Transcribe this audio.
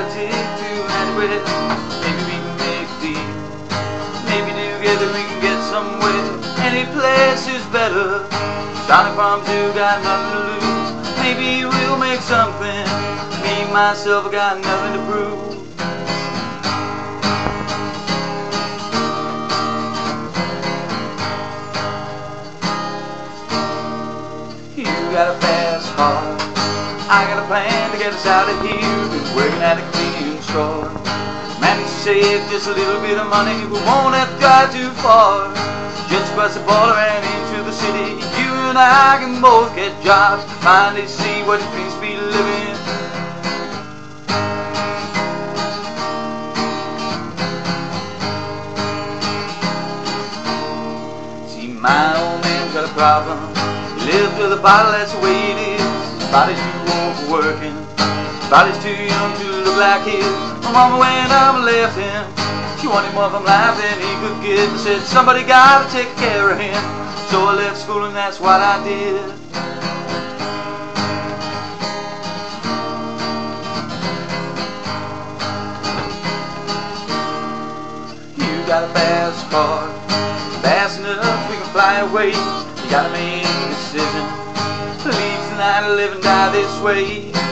got a ticket to anywhere. Maybe we can make a deal. Maybe together we can get somewhere. Any place is better. Starting from two, got nothing to lose. Maybe we'll make something. Me, myself, I got nothing to prove. You got a fast car, I got a plan to get us out of here. Been working at a cleaning store. Managed to save just a little bit of money. We won't have to drive too far. Just across the border and into the city. You and I can both get jobs. Finally see what it means to be living. See, my old man's got a problem. He lives with a bottle, that's the way it is. His body's too old for working. His body's too young to look like his. My mama went up and left him. She wanted more from life than he could give. I said, somebody gotta take care of him. So I left school and that's what I did. You got a fast car, fast enough we can fly away. You gotta make a decision. Leave tonight or live and die this way.